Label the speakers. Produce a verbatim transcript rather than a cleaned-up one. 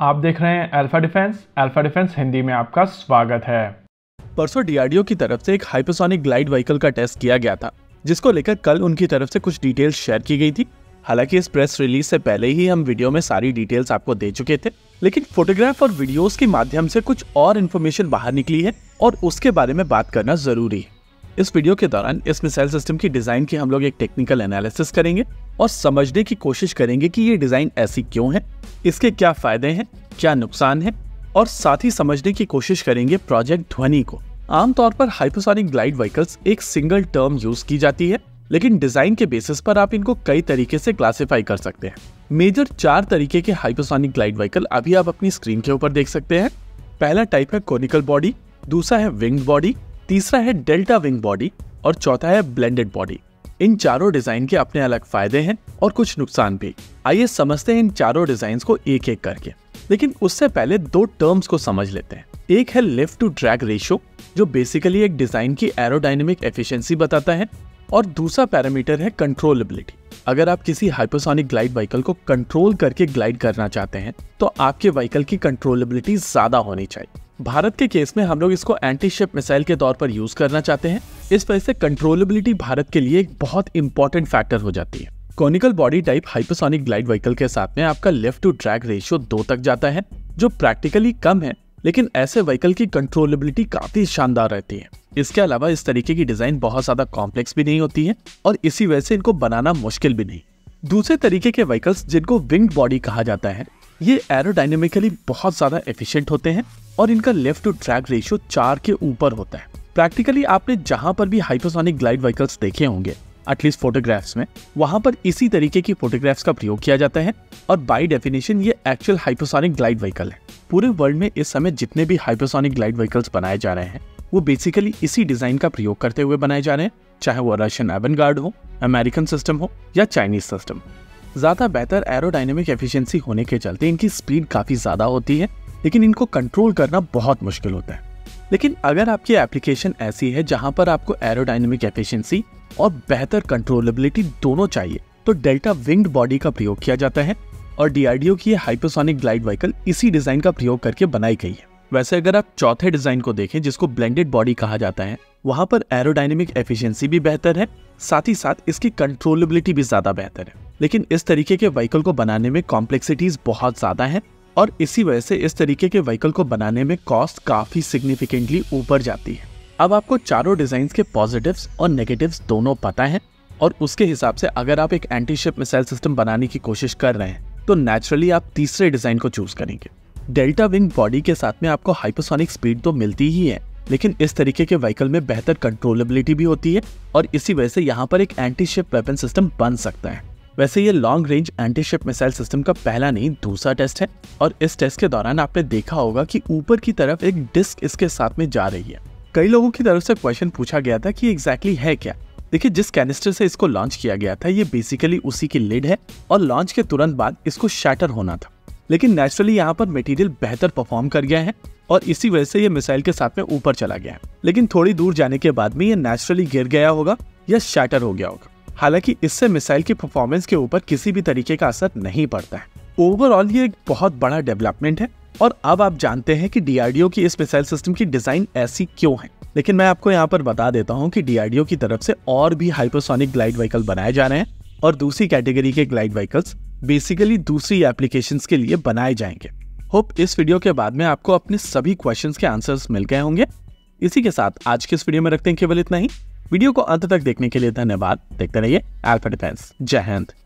Speaker 1: आप देख रहे हैं alpha defence. Alpha defence Hindi में आपका स्वागत है।
Speaker 2: परसों डीआरडीओ की तरफ से एक हाइपरसोनिक ग्लाइड व्हीकल का टेस्ट किया गया था, जिसको लेकर कल उनकी तरफ से कुछ डिटेल्स शेयर की गई थी। हालांकि इस प्रेस रिलीज से पहले ही हम वीडियो में सारी डिटेल्स आपको दे चुके थे, लेकिन फोटोग्राफ और वीडियोस के माध्यम से कुछ और इन्फॉर्मेशन बाहर निकली है और उसके बारे में बात करना जरूरी है। इस वीडियो के दौरान इस मिसाइल सिस्टम की डिजाइन की हम लोग एक टेक्निकल एनालिसिस करेंगे और समझने की कोशिश करेंगे कि ये डिजाइन ऐसी क्यों है, इसके क्या फायदे हैं, क्या नुकसान है, और साथ ही समझने की कोशिश करेंगे प्रोजेक्ट ध्वनि को। आमतौर पर हाइपरसोनिक ग्लाइड व्हीकल्स एक सिंगल टर्म यूज की जाती है, लेकिन डिजाइन के बेसिस पर आप इनको कई तरीके से क्लासिफाई कर सकते हैं। मेजर चार तरीके के हाइपरसोनिक ग्लाइड व्हीकल अभी आप अपनी स्क्रीन के ऊपर देख सकते हैं। पहला टाइप है कोनिकल बॉडी, दूसरा है विंग्ड बॉडी, तीसरा है डेल्टा विंग बॉडी और चौथा है ब्लेंडेड बॉडी। इन चारों डिजाइन के अपने अलग फायदे हैं और कुछ नुकसान भी। आइए समझते हैं इन चारों डिजाइन्स को एक एक करके, लेकिन उससे पहले दो टर्म्स को समझ लेते हैं। एक है लिफ्ट टू ड्रैग रेशियो, जो बेसिकली एक डिजाइन की एरोडायनेमिक एफिशिएंसी बताता है, और दूसरा पैरामीटर है कंट्रोलेबिलिटी। अगर आप किसी हाइपरसोनिक ग्लाइड व्हीकल को कंट्रोल करके ग्लाइड करना चाहते हैं तो आपके व्हीकल की कंट्रोलेबिलिटी ज्यादा होनी चाहिए। भारत के केस में हम लोग इसको एंटी शिप मिसाइल के तौर पर यूज करना चाहते हैं, इस वजह से कंट्रोलेबिलिटी भारत के लिए एक बहुत इंपॉर्टेंट फैक्टर हो जाती है। Conical body type hypersonic glide vehicle के साथ में आपका लिफ्ट टू ड्रैग रेशियो दो तक जाता है, जो प्रैक्टिकली कम है, लेकिन ऐसे व्हीकल की कंट्रोलेबिलिटी काफी शानदार रहती है। इसके अलावा इस तरीके की डिजाइन बहुत ज्यादा कॉम्प्लेक्स भी नहीं होती है और इसी वजह से इनको बनाना मुश्किल भी नहीं। दूसरे तरीके के व्हीकल्स जिनको विंग्ड बॉडी कहा जाता है, ये एरोडायनेमिकली बहुत ज्यादा एफिशिएंट होते हैं और इनका लिफ्ट टू ड्रैग रेशियो चार के ऊपर होता है। प्रैक्टिकली आपने जहां पर भी हाइपरसोनिक ग्लाइड व्हीकल्स देखे होंगे, एटलीस्ट फोटोग्राफ्स में, वहां पर इसी तरीके की फोटोग्राफ्स का प्रयोग किया जाता है और बाय डेफिनेशन ये एक्चुअल हाइपरसोनिक ग्लाइड व्हीकल है। पूरे वर्ल्ड में इस समय जितने भी हाइपरसोनिक ग्लाइड व्हीकल्स बनाए जा रहे हैं वो बेसिकली इसी डिजाइन का प्रयोग करते हुए बनाए जा रहे हैं, चाहे वो रशियन एवेंगार्ड हो, अमेरिकन सिस्टम हो या चाइनीज सिस्टम। ज्यादा बेहतर एरोडायनेमिक एफिशिएंसी होने के चलते इनकी स्पीड काफी ज्यादा होती है, लेकिन इनको कंट्रोल करना बहुत मुश्किल होता है। लेकिन अगर आपकी एप्लीकेशन ऐसी है जहां पर आपको एरोडायनेमिक एफिशिएंसी और बेहतर कंट्रोलेबिलिटी दोनों चाहिए, तो डेल्टा विंग्ड बॉडी का प्रयोग किया जाता है और डीआरडीओ की हाइपरसोनिक ग्लाइड व्हीकल इसी डिजाइन का प्रयोग करके बनाई गई है। वैसे अगर आप चौथे डिजाइन को देखें, जिसको ब्लेंडेड बॉडी कहा जाता है, वहां पर एरोडायनेमिक एफिशिएंसी भी बेहतर है, साथ ही साथ इसकी कंट्रोलेबिलिटी भी ज्यादा बेहतर है। लेकिन इस तरीके के व्हीकल को बनाने में कॉम्प्लेक्सिटीज बहुत ज्यादा है और इसी वजह से इस तरीके के व्हीकल को बनाने में कॉस्ट काफी सिग्निफिकेंटली ऊपर जाती है। अब आपको चारों डिजाइन्स के पॉजिटिव्स और नेगेटिव्स दोनों पता है और उसके हिसाब से अगर आप एक एंटी शिप मिसाइल सिस्टम बनाने की कोशिश कर रहे हैं तो नेचुरली आप तीसरे डिजाइन को चूज करेंगे। डेल्टा विंग बॉडी के साथ में आपको हाइपरसोनिक स्पीड तो मिलती ही है, लेकिन इस तरीके के व्हीकल में बेहतर कंट्रोलेबिलिटी भी होती है और इसी वजह से यहाँ पर एक एंटी शिप वेपन सिस्टम बन सकता है। वैसे ये long range anti ship missile system का पहला नहीं दूसरा टेस्ट है और इस टेस्ट के दौरान आपने देखा होगा कि ऊपर की तरफ एक डिस्क इसके साथ में जा रही है। कई लोगों की तरफ से क्वेश्चन पूछा गया था कि एग्जैक्टली है क्या। देखिए, जिस कैनिस्टर से इसको लॉन्च किया गया था ये बेसिकली उसी की लिड है और लॉन्च के तुरंत बाद इसको शैटर होना था, लेकिन नेचुरली यहाँ पर मटेरियल बेहतर परफॉर्म कर गया है और इसी वजह से ये मिसाइल के साथ में ऊपर चला गया है। लेकिन थोड़ी दूर जाने के बाद में ये नेचुरली गिर गया होगा या शैटर हो गया होगा। हालांकि इससे मिसाइल की परफॉर्मेंस के ऊपर किसी भी तरीके का असर नहीं पड़ता है। ओवरऑल ये एक बहुत बड़ा डेवलपमेंट है और अब आप जानते हैं कि डीआरडीओ की इस मिसाइल सिस्टम की डिजाइन ऐसी क्यों है। लेकिन मैं आपको यहाँ पर बता देता हूँ कि डीआरडीओ की तरफ से और भी हाइपरसोनिक ग्लाइड व्हीकल बनाए जा रहे हैं और दूसरी कैटेगरी के ग्लाइड व्हीकल्स बेसिकली दूसरी एप्लीकेशंस के लिए बनाए जाएंगे। होप इस वीडियो के बाद में आपको अपने सभी क्वेश्चंस के आंसर्स मिल गए होंगे। इसी के साथ आज के इस वीडियो में रखते हैं केवल इतना ही। वीडियो को अंत तक देखने के लिए धन्यवाद। देखते रहिए अल्फा डिफेंस। जय हिंद।